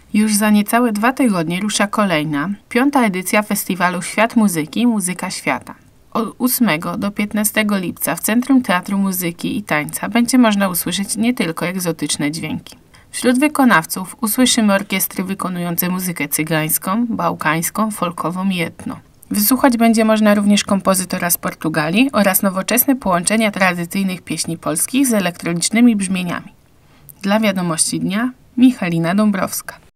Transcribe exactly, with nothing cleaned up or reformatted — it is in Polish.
Już za niecałe dwa tygodnie rusza kolejna, piąta edycja festiwalu Świat Muzyki – Muzyka Świata. Od ósmego do piętnastego lipca w Centrum Teatru Muzyki i Tańca będzie można usłyszeć nie tylko egzotyczne dźwięki. Wśród wykonawców usłyszymy orkiestry wykonujące muzykę cygańską, bałkańską, folkową i etno. Wysłuchać będzie można również kompozytora z Portugalii oraz nowoczesne połączenia tradycyjnych pieśni polskich z elektronicznymi brzmieniami. Dla Wiadomości Dnia Michalina Dąbrowska.